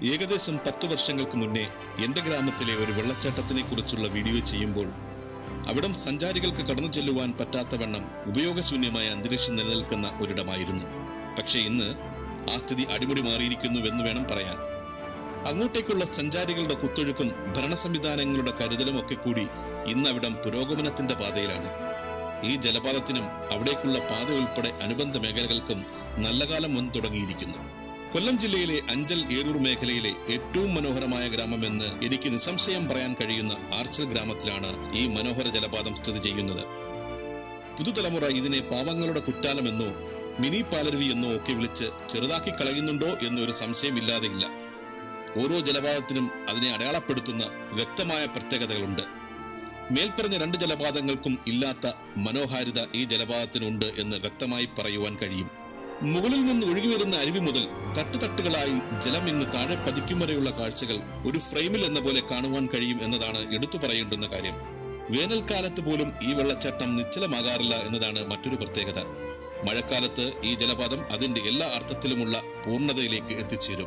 ഏകദേശം 10 വർഷങ്ങൾക്ക് മുന്നേ എന്റെ ഗ്രാമത്തിലെ ഒരു വെള്ളച്ചാട്ടത്തിനെ കുറിച്ചുള്ള വീഡിയോ ചെയ്യുമ്പോൾ അവിടം സഞ്ചാരികൾക്ക് കടന്നു ചെല്ലുവാൻ പറ്റാത്തവണ്ണം ഉപയോഗശൂന്യമായ അന്തരീക്ഷം നിലനിൽക്കുന്ന ഒരിടമായിരുന്നു. പക്ഷേ ഇന്ന് ആ സ്ഥിതി അടിമുടി മാറിയിരിക്കുന്നുവെന്ന് വേണം പറയാൻ. അങ്ങോട്ടേക്കുള്ള സഞ്ചാരികളുടെ കുത്തൊഴുക്കും ഭരണ സംവിധാനങ്ങളുടെ കരുതലും ഒക്കെ കൂടി ഇന്ന് അവിടം പുരോഗമനത്തിന്റെ പാതയിലാണ്. ഈ ജലപാതത്തിനും അവിടേക്കുള്ള പാത ഉൾപ്പെടെ അനുബന്ധ മേഖലകൾക്കും നല്ല കാലം വന്നു തുടങ്ങിയിരിക്കുന്നു. കൊല്ലം ജില്ലയിലെ അഞ്ചൽ ഏരൂർ മേഖലയിലെ ഏറ്റവും മനോഹരമായ ഗ്രാമമെന്ന് എനിക്ക് നിസ്സംശയം പറയാൻ കഴിയുന്ന ആർച്ചൽ ഗ്രാമത്തിലാണ് ഈ മനോഹര ജലപാതം സ്ഥിതി ചെയ്യുന്നത്. പുതുതലമുറ ഇതിനെ പാവങ്ങളുടെ കുറ്റാലമെന്നോ മിനി പാലരുവി എന്നോ ഒക്കെ വിളിച്ച് ചെറുതാക്കി കളയുന്നുണ്ടോ എന്നൊരു സംശയമില്ലാതെയില്ല. ഓരോ ജലപാതത്തിനും അതിനെ അടയാളപ്പെടുത്തുന്ന വ്യക്തമായ പ്രത്യേകതകളുണ്ട്. മേൽപ്പറഞ്ഞ 2 ജലപാതങ്ങൾക്കും ഇല്ലാത്ത മനോഹാരിത ഈ ജലപാതത്തിനുണ്ട് എന്ന് വ്യക്തമായി പറയുവാൻ കഴിയും. മുകളിൽ നിന്ന് ഒഴുകി വരുന്ന അരുവി മുതൽ തട്ടുതട്ടുകളായി ജലം ഇന്ന് താഴെ പതിക്കും വരെയുള്ള കാഴ്ചകൾ ഒരു ഫ്രെയിമിൽ എന്ന പോലെ കാണുവാൻ കഴിയും എന്നതാണ് എടുത്തു പറയേണ്ടുന്ന കാര്യം. വേനൽക്കാലത്ത് പോലും ഈ വെള്ളച്ചാട്ടം നിശ്ചലമാകാറില്ല എന്നതാണ് മറ്റൊരു പ്രത്യേകത. മഴക്കാലത്ത് ഈ ജലപാതം അതിന്റെ എല്ലാ അർത്ഥത്തിലുമുള്ള പൂർണ്ണതയിലേക്ക് എത്തിച്ചേരും.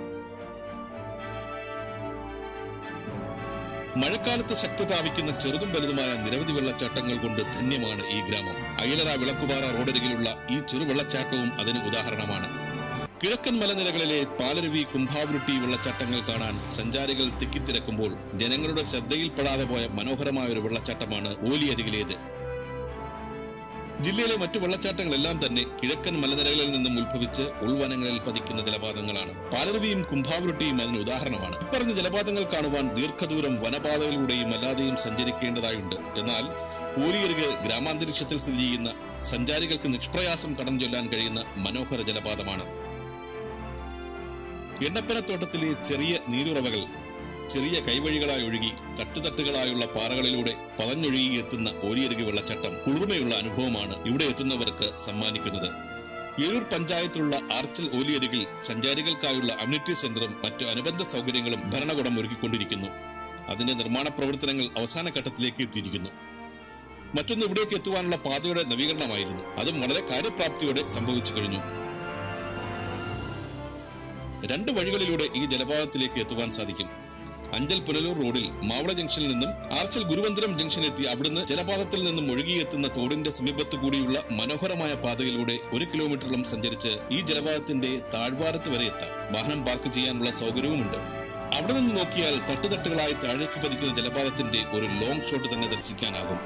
മഴക്കാലത്ത് ശക്തി പ്രാപിക്കുന്ന ചെറുതും വലുതുമായ നിരവധി വെള്ളച്ചാട്ടങ്ങൾ കൊണ്ട് ധന്യമാണ് ഈ ഗ്രാമം. അയലറ വിളക്കുപാറ റോഡരികിലുള്ള ഈ ചെറു വെള്ളച്ചാട്ടവും അതിന് ഉദാഹരണമാണ്. കിഴക്കൻ മലനിരകളിലെ പാലരുവി, കുംഭാവുരുട്ടി വെള്ളച്ചാട്ടങ്ങൾ കാണാൻ സഞ്ചാരികൾ തിക്കിത്തിരക്കുമ്പോൾ ജനങ്ങളുടെ ശ്രദ്ധയിൽപ്പെടാതെ പോയ മനോഹരമായ ഒരു വെള്ളച്ചാട്ടമാണ് ഓലിയരികിലേത്. ജില്ലയിലെ മറ്റു വെള്ളച്ചാട്ടങ്ങളെല്ലാം തന്നെ കിഴക്കൻ മലനിരകളിൽ നിന്നും ഉത്ഭവിച്ച് ഉൾവനങ്ങളിൽ പതിക്കുന്ന ജലപാതങ്ങളാണ്. പാലരുവിയും കുംഭാവുരുട്ടിയും അതിന് ഉദാഹരണമാണ്. ഇപ്പറഞ്ഞ ജലപാതങ്ങൾ കാണുവാൻ ദീർഘദൂരം വനപാതകളിലൂടെയും അല്ലാതെയും സഞ്ചരിക്കേണ്ടതായുണ്ട്. എന്നാൽ ഓലിയരിക് ഗ്രാമാന്തരീക്ഷത്തിൽ സ്ഥിതി ചെയ്യുന്ന സഞ്ചാരികൾക്ക് നിഷ്പ്രയാസം കടന്നു ചൊല്ലാൻ കഴിയുന്ന മനോഹര ജലപാതമാണ്. എണ്ണപ്പനത്തോട്ടത്തിലെ ചെറിയ നീരുറവകൾ ചെറിയ കൈവഴികളായി ഒഴുകി തട്ടുതട്ടുകളായുള്ള പാറകളിലൂടെ പതഞ്ഞൊഴുകി എത്തുന്ന ഓലിയരിക് വെള്ളച്ചാട്ടം കുളിർമയുള്ള അനുഭവമാണ് ഇവിടെ എത്തുന്നവർക്ക് സമ്മാനിക്കുന്നത്. ഏരൂർ പഞ്ചായത്തിലുള്ള ആർച്ചൽ ഓലിയരികിൽ സഞ്ചാരികൾക്കായുള്ള അമ്യൂണിറ്റി സെന്ററും മറ്റു അനുബന്ധ സൗകര്യങ്ങളും ഭരണകൂടം ഒരുക്കിക്കൊണ്ടിരിക്കുന്നു. അതിന്റെ നിർമ്മാണ പ്രവർത്തനങ്ങൾ അവസാന ഘട്ടത്തിലേക്ക് എത്തിയിരിക്കുന്നു. മറ്റൊന്ന് ഇവിടേക്ക് എത്തുവാനുള്ള പാതയുടെ നവീകരണമായിരുന്നു. അതും വളരെ കാര്യപ്രാപ്തിയോടെ സംഭവിച്ചു കഴിഞ്ഞു. 2 വഴികളിലൂടെ ഈ ജലപാതത്തിലേക്ക് എത്തുവാൻ സാധിക്കും. അഞ്ചൽ പുനലൂർ റോഡിൽ മാവള ജംഗ്ഷനിൽ നിന്നും ആർച്ചൽ ഗുരുവന്തിരം ജംഗ്ഷനെത്തി അവിടുന്ന് ജലപാതത്തിൽ നിന്നും ഒഴുകിയെത്തുന്ന തോടിന്റെ സമീപത്തു കൂടിയുള്ള മനോഹരമായ പാതയിലൂടെ 1 കിലോമീറ്ററോളം സഞ്ചരിച്ച് ഈ ജലപാതത്തിന്റെ താഴ്വാരത്ത് വരെ എത്താം. വാഹനം പാർക്ക് ചെയ്യാനുള്ള സൗകര്യവുമുണ്ട്. അവിടെ നിന്ന് നോക്കിയാൽ തട്ടുതട്ടുകളായി താഴേക്ക് പതിക്കുന്ന ജലപാതത്തിന്റെ ഒരു ലോങ് ഷോട്ട് തന്നെ ദർശിക്കാനാകും.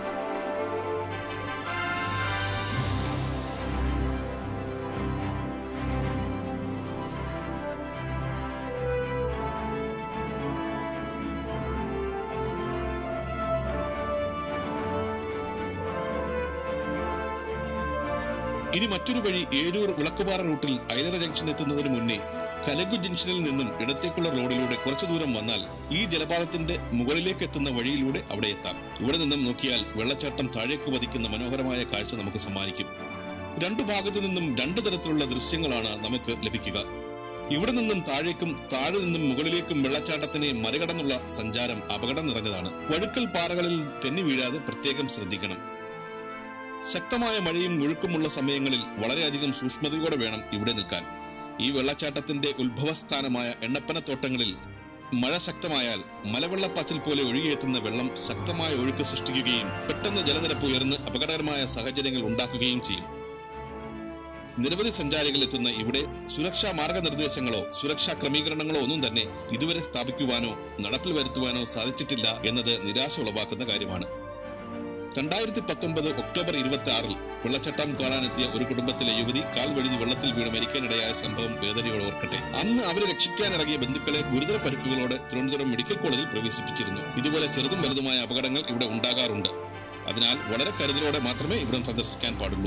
ഇനി മറ്റൊരു വഴി ഏരൂർ വിളക്കുപാറ റൂട്ടിൽ അയലറ ജംഗ്ഷൻ എത്തുന്നതിന് മുന്നേ കലങ്കു ജംഗ്ഷനിൽ നിന്നും ഇടത്തേക്കുള്ള റോഡിലൂടെ കുറച്ചു ദൂരം വന്നാൽ ഈ ജലപാതത്തിന്റെ മുകളിലേക്ക് എത്തുന്ന വഴിയിലൂടെ അവിടെ എത്താം. ഇവിടെ നിന്നും നോക്കിയാൽ വെള്ളച്ചാട്ടം താഴേക്ക് പതിക്കുന്ന മനോഹരമായ കാഴ്ച നമുക്ക് സമ്മാനിക്കും. 2 ഭാഗത്തു നിന്നും 2 തരത്തിലുള്ള ദൃശ്യങ്ങളാണ് നമുക്ക് ലഭിക്കുക. ഇവിടെ നിന്നും താഴേക്കും താഴെ നിന്നും മുകളിലേക്കും വെള്ളച്ചാട്ടത്തിനെ മറികടന്നുള്ള സഞ്ചാരം അപകടം നിറഞ്ഞതാണ്. വഴുക്കൽ പാറകളിൽ തെന്നി വീഴാതെ പ്രത്യേകം ശ്രദ്ധിക്കണം. ശക്തമായ മഴയും ഒഴുക്കുമുള്ള സമയങ്ങളിൽ വളരെയധികം സൂക്ഷ്മതയോടെ വേണം ഇവിടെ നിൽക്കാൻ. ഈ വെള്ളച്ചാട്ടത്തിന്റെ ഉത്ഭവസ്ഥാനമായ എണ്ണപ്പനത്തോട്ടങ്ങളിൽ മഴ ശക്തമായാൽ മലവെള്ളപ്പാച്ചിൽ പോലെ ഒഴുകിയെത്തുന്ന വെള്ളം ശക്തമായ ഒഴുക്ക് സൃഷ്ടിക്കുകയും പെട്ടെന്ന് ജലനിരപ്പ് ഉയർന്ന് അപകടകരമായ സാഹചര്യങ്ങൾ ഉണ്ടാക്കുകയും ചെയ്യും. നിരവധി സഞ്ചാരികൾ എത്തുന്ന ഇവിടെ സുരക്ഷാ മാർഗനിർദ്ദേശങ്ങളോ സുരക്ഷാ ക്രമീകരണങ്ങളോ ഒന്നും തന്നെ ഇതുവരെ സ്ഥാപിക്കുവാനോ നടപ്പിൽ വരുത്തുവാനോ സാധിച്ചിട്ടില്ല എന്നത് നിരാശ ഉളവാക്കുന്ന കാര്യമാണ്. 2019 ഒക്ടോബർ 26 വെള്ളച്ചാട്ടം കാണാനെത്തിയ ഒരു കുടുംബത്തിലെ യുവതി കാൽ വഴുതി വെള്ളത്തിൽ വീണ് മരിക്കാനിടയായ സംഭവം വേദനയോടെ ഓർക്കട്ടെ. അന്ന് അവരെ രക്ഷിക്കാനിറങ്ങിയ ബന്ധുക്കളെ ഗുരുതര പരിക്കുകളോടെ തിരുവനന്തപുരം മെഡിക്കൽ കോളേജിൽ പ്രവേശിപ്പിച്ചിരുന്നു. ഇതുപോലെ ചെറുതും വലുതുമായ അപകടങ്ങൾ ഇവിടെ ഉണ്ടാകാറുണ്ട്. അതിനാൽ വളരെ കരുതലോടെ മാത്രമേ ഇവിടം സന്ദർശിക്കാൻ പാടുള്ളൂ.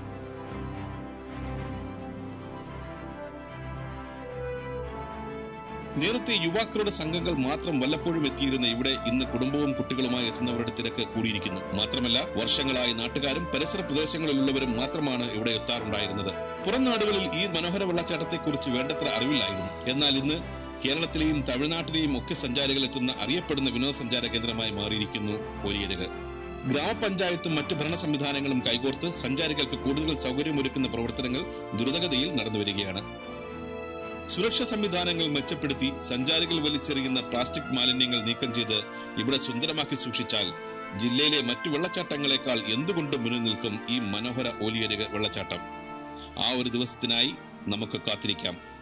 നേരത്തെ യുവാക്കളുടെ സംഘങ്ങൾ മാത്രം വല്ലപ്പോഴും എത്തിയിരുന്ന ഇവിടെ ഇന്ന് കുടുംബവും കുട്ടികളുമായി എത്തുന്നവരുടെ തിരക്ക് കൂടിയിരിക്കുന്നു. മാത്രമല്ല വർഷങ്ങളായി നാട്ടുകാരും പരിസര പ്രദേശങ്ങളിലുള്ളവരും മാത്രമാണ് ഇവിടെ എത്താറുണ്ടായിരുന്നത്. പുറം നാടുകളിൽ ഈ മനോഹര വെള്ളച്ചാട്ടത്തെക്കുറിച്ച് വേണ്ടത്ര അറിവില്ലായിരുന്നു. എന്നാൽ ഇന്ന് കേരളത്തിലെയും തമിഴ്നാട്ടിലെയും ഒക്കെ സഞ്ചാരികൾ എത്തുന്ന അറിയപ്പെടുന്ന വിനോദസഞ്ചാര കേന്ദ്രമായി മാറിയിരിക്കുന്നു ഓലിയരിക്. ഗ്രാമപഞ്ചായത്തും മറ്റു ഭരണ സംവിധാനങ്ങളും കൈകോർത്ത് സഞ്ചാരികൾക്ക് കൂടുതൽ സൗകര്യമൊരുക്കുന്ന പ്രവർത്തനങ്ങൾ ദ്രുതഗതിയിൽ നടന്നുവരികയാണ്. സുരക്ഷാ സംവിധാനങ്ങൾ മെച്ചപ്പെടുത്തി സഞ്ചാരികൾ വലിച്ചെറിയുന്ന പ്ലാസ്റ്റിക് മാലിന്യങ്ങൾ നീക്കം ചെയ്ത് ഇവിടെ സുന്ദരമാക്കി സൂക്ഷിച്ചാൽ ജില്ലയിലെ മറ്റു വെള്ളച്ചാട്ടങ്ങളെക്കാൾ എന്തുകൊണ്ട് മുന്നിൽ നിൽക്കും ഈ മനോഹര ഓലിയരുക വെള്ളച്ചാട്ടം. ആ ഒരു ദിവസത്തിനായി നമുക്ക് കാത്തിരിക്കാം.